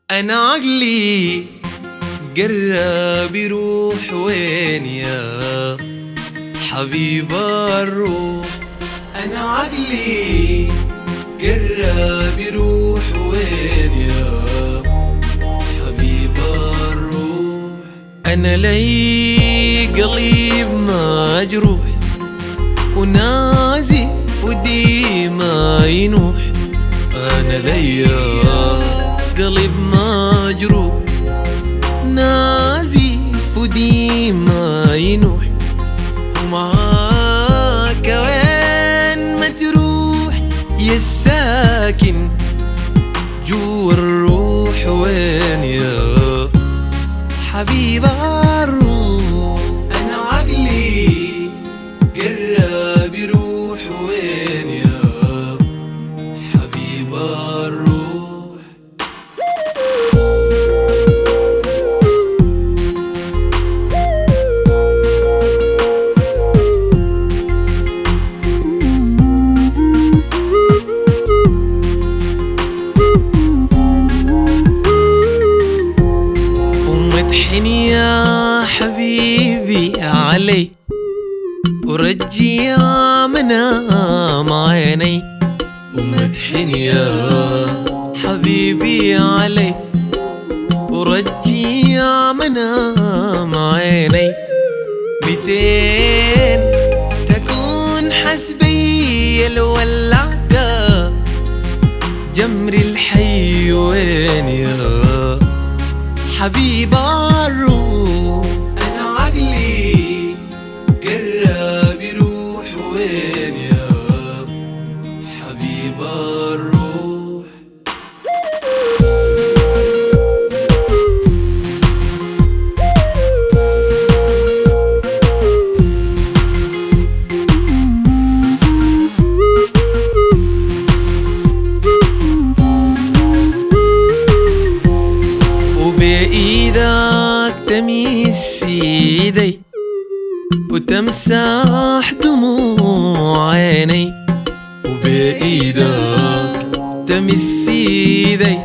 أنا عقلي قرب يروح وين يا حبيب الروح. أنا عقلي قرب يروح وين يا حبيب الروح. أنا لي قليب مجروح ونازي ودي ما ينوح. أنا لي قلب مجروح نازف ودي ما ينوح. ومعاك وين ما تروح يا الساكن جوا الروح وين يا حبيب الروح. أنا عقلي قرب يروح وين يا حبيب الروح. ومدحن يا حبيبي علي ورجي يا منام عيني. ومدحن يا حبيبي علي ورجي يا منام عيني. 200 تكون حسبي الولعة جمري الحي وين يا حبيب الروح. أنا عقلي قرب يروح وين يا حبيب الروح. وبإيدك تمس ايدي وتمسح دموع عيني. وبإيدك تمس ايدي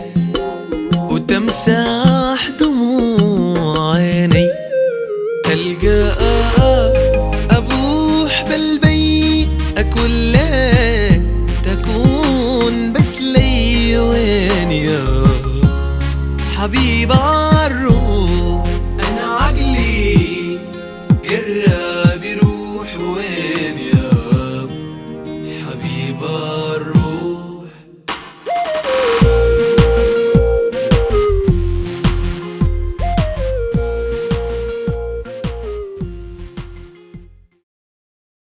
وتمسح دموع عيني. ألقاك أبوح بالبي أكل لك تكون بس لي وين يا حبيب